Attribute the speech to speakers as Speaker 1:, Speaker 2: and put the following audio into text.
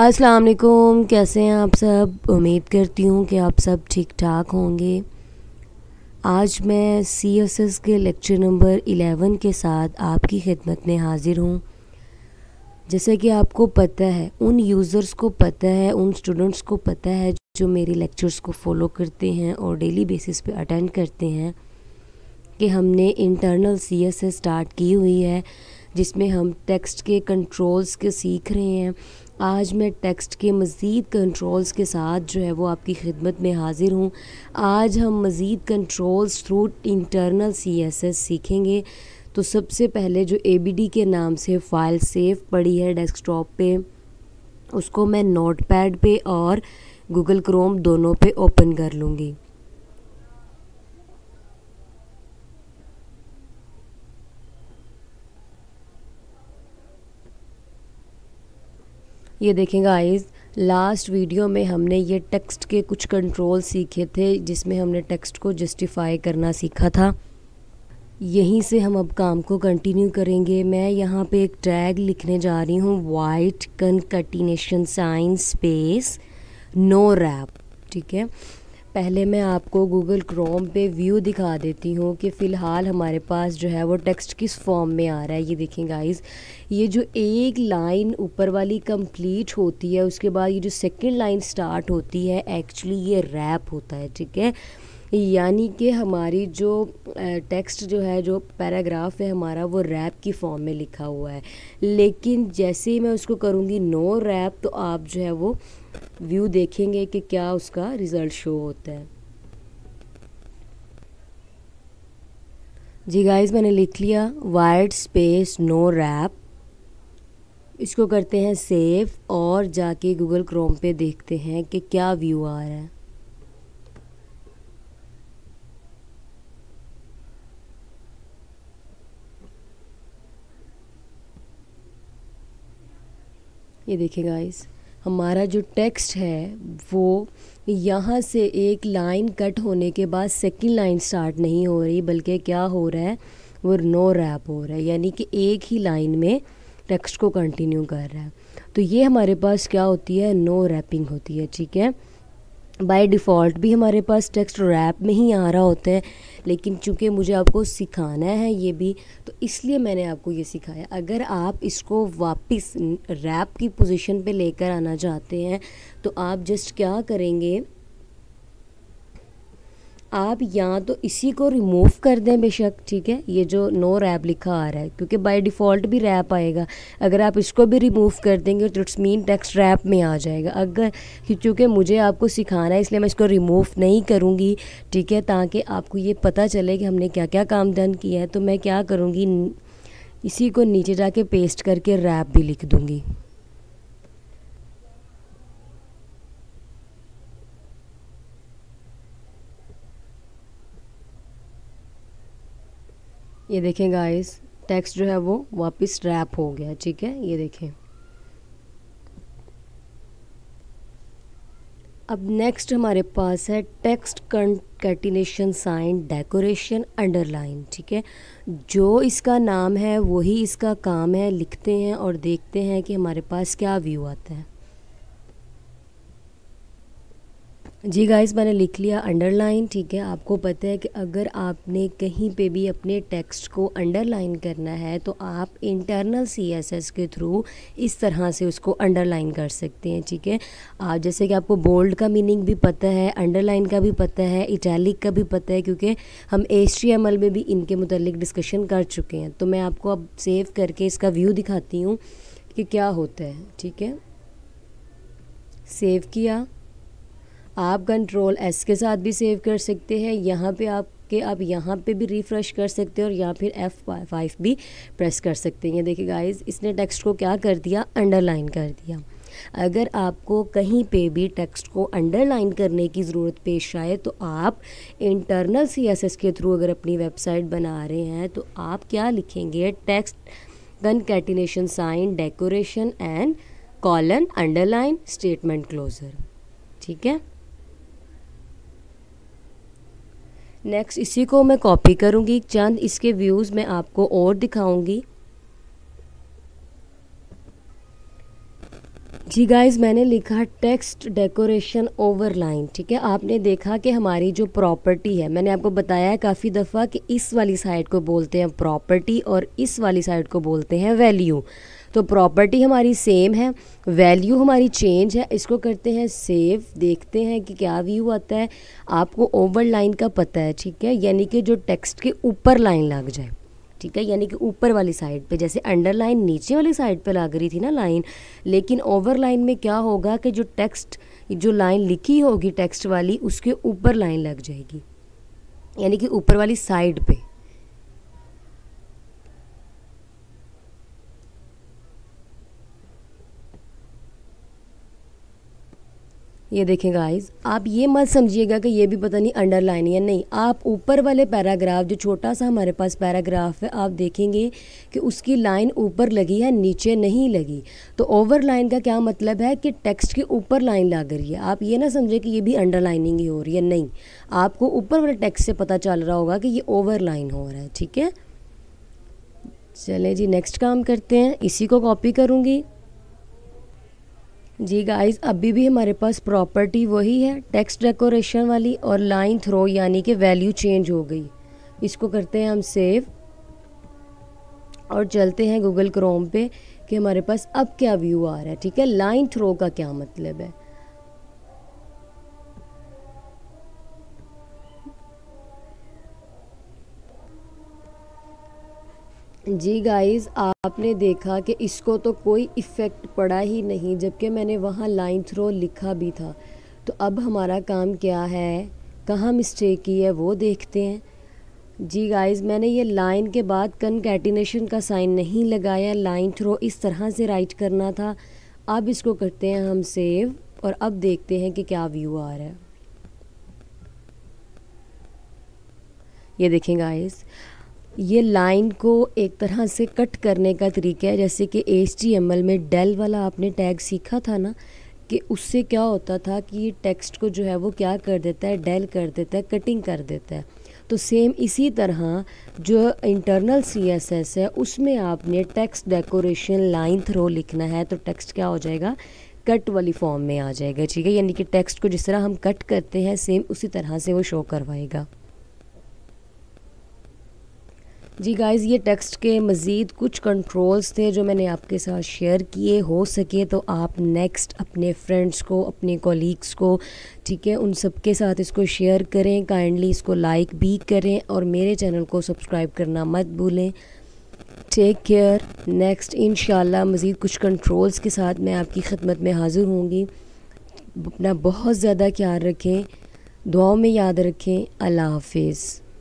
Speaker 1: अस्सलाम वालेकुम, कैसे हैं आप सब। उम्मीद करती हूँ कि आप सब ठीक ठाक होंगे। आज मैं CSS के लेक्चर नंबर 11 के साथ आपकी खिदमत में हाज़िर हूँ। जैसे कि आपको पता है, उन यूज़र्स को पता है, उन स्टूडेंट्स को पता है जो मेरे लेक्चर्स को फॉलो करते हैं और डेली बेसिस पे अटेंड करते हैं, कि हमने इंटरनल CSS स्टार्ट की हुई है जिसमें हम टेक्स्ट के कंट्रोल्स के सीख रहे हैं। आज मैं टेक्स्ट के मज़ीद कंट्रोल्स के साथ जो है वो आपकी खिदमत में हाज़िर हूँ। आज हम मज़ीद कंट्रोल्स थ्रू इंटरनल CSS सीखेंगे। तो सबसे पहले जो ABD के नाम से फ़ाइल सेव पड़ी है डेस्कटॉप पे, उसको मैं नोटपैड पे और गूगल क्रोम दोनों पे ओपन कर लूँगी। ये देखें गाइस, लास्ट वीडियो में हमने ये टेक्स्ट के कुछ कंट्रोल सीखे थे जिसमें हमने टेक्स्ट को जस्टिफाई करना सीखा था। यहीं से हम अब काम को कंटिन्यू करेंगे। मैं यहाँ पे एक टैग लिखने जा रही हूँ, white concatenation sign space no wrap. ठीक है, पहले मैं आपको गूगल क्रोम पे व्यू दिखा देती हूँ कि फ़िलहाल हमारे पास जो है वो टेक्स्ट किस फॉर्म में आ रहा है। ये देखें गाइस, ये जो एक लाइन ऊपर वाली कंप्लीट होती है, उसके बाद ये जो सेकंड लाइन स्टार्ट होती है, एक्चुअली ये रैप होता है। ठीक है, यानी कि हमारी जो टेक्स्ट जो है, जो पैराग्राफ है हमारा, वो रैप की फॉर्म में लिखा हुआ है। लेकिन जैसे ही मैं उसको करूँगी नो रैप, तो आप जो है वो व्यू देखेंगे कि क्या उसका रिज़ल्ट शो होता है। जी गाइस, मैंने लिख लिया वाइट स्पेस नो रैप। इसको करते हैं सेव और जाके गूगल क्रोम पे देखते हैं कि क्या व्यू आ रहा है। ये देखिए गाइस, हमारा जो टेक्स्ट है वो यहाँ से एक लाइन कट होने के बाद सेकंड लाइन स्टार्ट नहीं हो रही, बल्कि क्या हो रहा है, वो नो रैप हो रहा है, यानी कि एक ही लाइन में टेक्स्ट को कंटिन्यू कर रहा है। तो ये हमारे पास क्या होती है, नो रैपिंग होती है। ठीक है, बाय डिफ़ॉल्ट भी हमारे पास टेक्स्ट रैप में ही आ रहा होता है, लेकिन चूंकि मुझे आपको सिखाना है ये भी, तो इसलिए मैंने आपको ये सिखाया। अगर आप इसको वापस रैप की पोजीशन पे लेकर आना चाहते हैं तो आप जस्ट क्या करेंगे, आप या तो इसी को रिमूव कर दें बेशक। ठीक है, ये जो नो रैप लिखा आ रहा है, क्योंकि बाय डिफ़ॉल्ट भी रैप आएगा। अगर आप इसको भी रिमूव कर देंगे तो इट्स मीन टेक्स्ट रैप में आ जाएगा। अगर क्योंकि मुझे आपको सिखाना है इसलिए मैं इसको रिमूव नहीं करूँगी। ठीक है, ताकि आपको ये पता चले कि हमने क्या क्या काम डन किया है। तो मैं क्या करूँगी, इसी को नीचे जाके पेस्ट करके रैप भी लिख दूँगी। ये देखें गाइस, टेक्स्ट जो है वो वापस रैप हो गया। ठीक है, ये देखें। अब नेक्स्ट हमारे पास है text concatenation sign decoration underline. ठीक है, जो इसका नाम है वही इसका काम है। लिखते हैं और देखते हैं कि हमारे पास क्या व्यू आता है। जी गाइस, मैंने लिख लिया अंडरलाइन। ठीक है, आपको पता है कि अगर आपने कहीं पे भी अपने टेक्स्ट को अंडरलाइन करना है तो आप इंटरनल CSS के थ्रू इस तरह से उसको अंडरलाइन कर सकते हैं। ठीक है, आप जैसे कि आपको बोल्ड का मीनिंग भी पता है, अंडरलाइन का भी पता है, इटैलिक का भी पता है, क्योंकि हम HTML में भी इनके मुतालिक डिस्कशन कर चुके हैं। तो मैं आपको अब सेव करके इसका व्यू दिखाती हूँ कि क्या होता है। ठीक है, सेव किया। आप कंट्रोल S के साथ भी सेव कर सकते हैं। यहाँ पे आप यहाँ पे भी रिफ़्रेश कर सकते हैं और या फिर F5 भी प्रेस कर सकते हैं। ये देखिए गाइस, इसने टेक्स्ट को क्या कर दिया, अंडरलाइन कर दिया। अगर आपको कहीं पे भी टेक्स्ट को अंडरलाइन करने की ज़रूरत पेश आए तो आप इंटरनल CSS के थ्रू अगर अपनी वेबसाइट बना रहे हैं तो आप क्या लिखेंगे, text concatenation sign decoration and colon underline statement closure. ठीक है, नेक्स्ट इसी को मैं कॉपी करूँगी, चंद इसके व्यूज़ मैं आपको और दिखाऊंगी। जी गाइस, मैंने लिखा टेक्स्ट डेकोरेशन ओवरलाइन। ठीक है, आपने देखा कि हमारी जो प्रॉपर्टी है, मैंने आपको बताया है काफ़ी दफ़ा कि इस वाली साइड को बोलते हैं प्रॉपर्टी और इस वाली साइड को बोलते हैं वैल्यू। तो प्रॉपर्टी हमारी सेम है, वैल्यू हमारी चेंज है। इसको करते हैं सेव, देखते हैं कि क्या व्यू आता है। आपको ओवरलाइन का पता है, ठीक है, यानी कि जो टेक्स्ट के ऊपर लाइन लग जाए। ठीक है, यानी कि ऊपर वाली साइड पे, जैसे अंडरलाइन नीचे वाली साइड पे लग रही थी ना लाइन, लेकिन ओवरलाइन में क्या होगा कि जो टेक्स्ट, जो लाइन लिखी होगी टेक्स्ट वाली, उसके ऊपर लाइन लग जाएगी, यानी कि ऊपर वाली साइड पे। ये देखें गाइस, आप ये मत समझिएगा कि ये भी पता नहीं अंडरलाइन है, नहीं। आप ऊपर वाले पैराग्राफ, जो छोटा सा हमारे पास पैराग्राफ है, आप देखेंगे कि उसकी लाइन ऊपर लगी है, नीचे नहीं लगी। तो ओवरलाइन का क्या मतलब है कि टेक्स्ट के ऊपर लाइन लग रही है। आप ये ना समझे कि ये भी अंडरलाइनिंग ही हो रही है, नहीं। आपको ऊपर वाले टेक्स्ट से पता चल रहा होगा कि ये ओवरलाइन हो रहा है। ठीक है, चलें जी, नेक्स्ट काम करते हैं। इसी को कॉपी करूँगी। जी गाइस, अभी भी हमारे पास प्रॉपर्टी वही है, टेक्स्ट डेकोरेशन वाली, और लाइन थ्रो यानी कि वैल्यू चेंज हो गई। इसको करते हैं हम सेव और चलते हैं गूगल क्रोम पे कि हमारे पास अब क्या व्यू आ रहा है। ठीक है, लाइन थ्रो का क्या मतलब है। जी गाइस, आपने देखा कि इसको तो कोई इफ़ेक्ट पड़ा ही नहीं, जबकि मैंने वहाँ लाइन थ्रो लिखा भी था। तो अब हमारा काम क्या है, कहाँ मिस्टेक की है वो देखते हैं। जी गाइस, मैंने ये लाइन के बाद कनकैटिनेशन का साइन नहीं लगाया, लाइन थ्रो इस तरह से राइट करना था। अब इसको करते हैं हम सेव और अब देखते हैं कि क्या व्यू आ रहा है। ये देखें गाइस, ये लाइन को एक तरह से कट करने का तरीका है, जैसे कि HTML में डेल वाला आपने टैग सीखा था ना, कि उससे क्या होता था कि ये टेक्स्ट को जो है वो क्या कर देता है, डेल कर देता है, कटिंग कर देता है। तो सेम इसी तरह जो इंटरनल CSS है, उसमें आपने टेक्स्ट डेकोरेशन लाइन थ्रो लिखना है, तो टेक्स्ट क्या हो जाएगा, कट वाली फॉर्म में आ जाएगा। ठीक है, यानी कि टेक्स्ट को जिस तरह हम कट करते हैं, सेम उसी तरह से वो शो करवाएगा। जी गाइज़, ये टेक्स्ट के मज़ीद कुछ कंट्रोल्स थे जो मैंने आपके साथ शेयर किए। हो सके तो आप नेक्स्ट अपने फ्रेंड्स को, अपने कॉलीग्स को, ठीक है, उन सब के साथ इसको शेयर करें। काइंडली इसको लाइक भी करें और मेरे चैनल को सब्सक्राइब करना मत भूलें। Take care. नेक्स्ट इंशाल्लाह मज़ीद कुछ कंट्रोल्स के साथ मैं आपकी खिदमत में हाज़िर होंगी। अपना बहुत ज़्यादा ख्याल रखें, दुआओं में याद रखें। अल्लाह हाफिज़।